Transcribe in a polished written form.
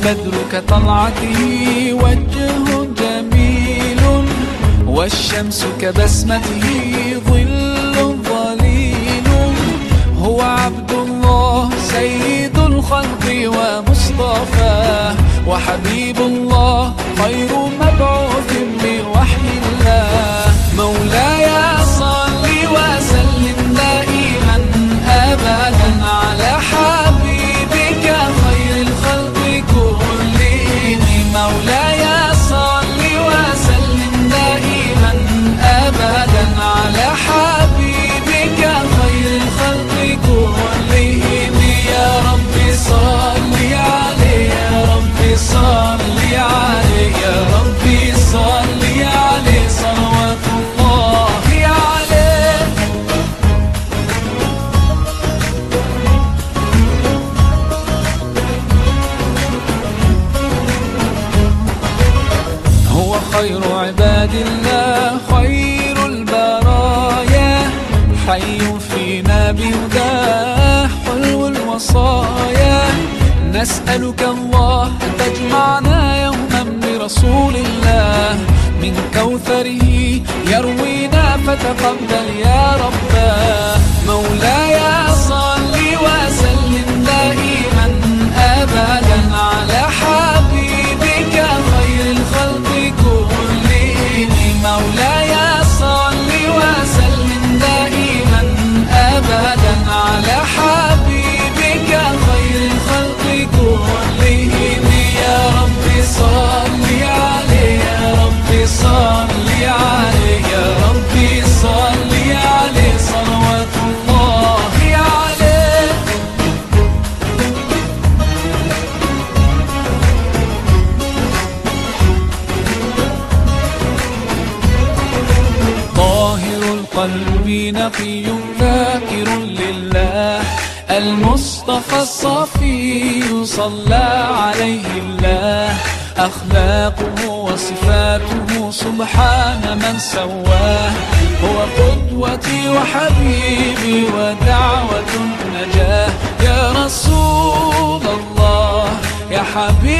البدر كطلعته وجه جميل، والشمس كبسمته ظل ظليل. هو عبد الله سيد الخلق ومصطفاه، وحبيب الله خير مبعوث بوحي الله. مولاي صل وسلم دائما أبدا على حبيبك خير الخلق كلهم. مولاي صل وسلم دائما أبدا على حبيبك خير الخلق كلهم. يا رب صل عليه، يا رب صل عليه، يا رب صل عليه صلوات الله عليه. هو خير عباد الله خير البرايا، حي فينا بهداه حلو الوصايا. نسألك الله أن تجمعنا يوما برسول الله، من كوثره يروينا فتقبل يا رباه. مولاي صل وسلم دائما أبدا على حبيبك خير الخلق كلهم. مولاي صل وسلم دائما أبدا على حبيبك خير الخلق كلهم. يا رب صل عليه، يا رب صل عليه، يا رب صل عليه صلوات الله عليه. طاهر القلب نقي ذاكر لله، المصطفى الصفي صلى عليه الله. أخلاقه وصفاته سبحان من سواه، هو قدوتي وحبيبي ودعوة النجاة. يا رسول الله يا حبيبي